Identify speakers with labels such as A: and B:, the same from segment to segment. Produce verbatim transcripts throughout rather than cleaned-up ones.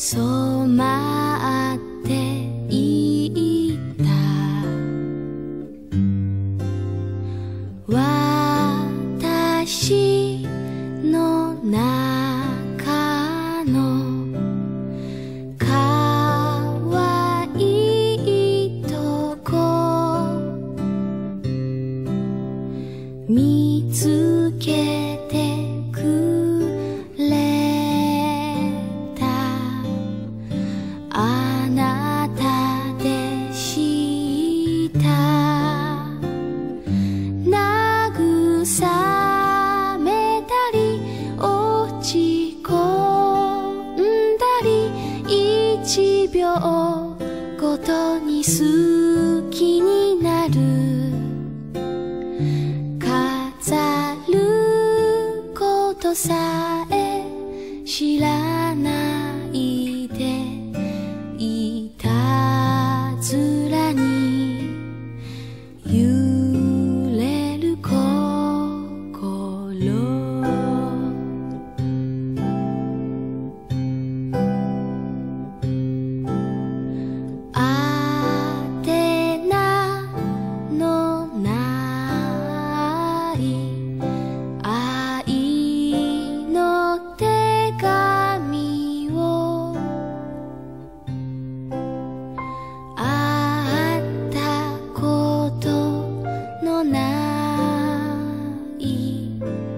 A: 染まっていった私の中の可愛いとこ見つけてくれたあなたでした慰めたり落ち込んだり一秒ごとに好きになる飾ることさえ知らないでいたずらに揺れる心あてなのない愛の手紙を会ったことのない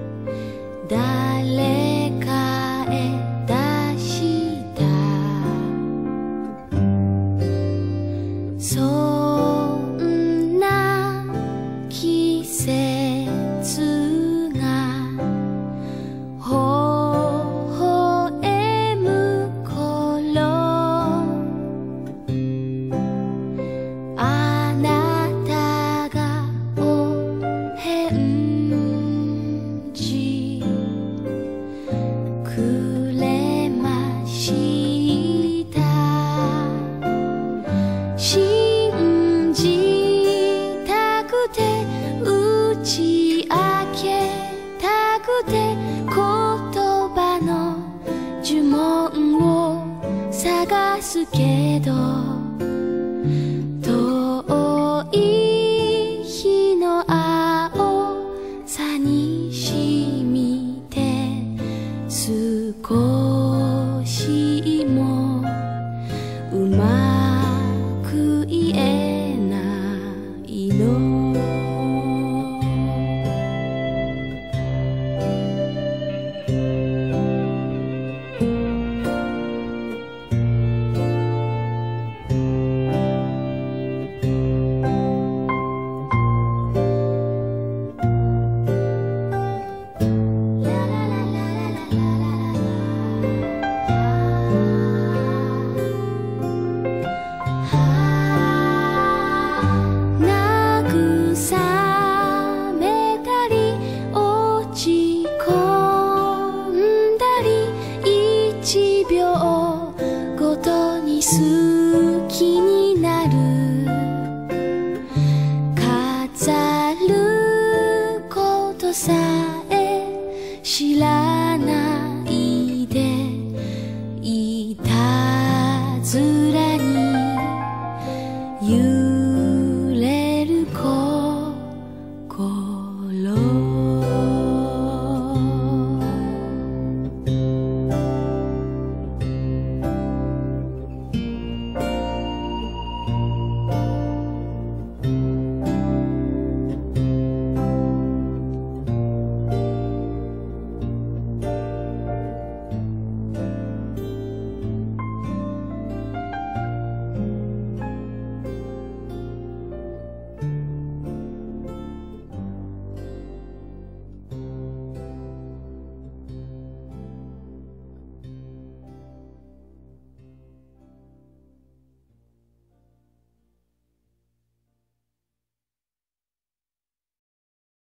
A: 誰かへ出したそんな季節が微笑む頃あなたがお返事くれました信じたくて打ち明けたくて言葉の呪文を探すけど遠い日の青さにしみて少しもうまく言えないの慰めたり落ち込んだり一秒ごとに好きに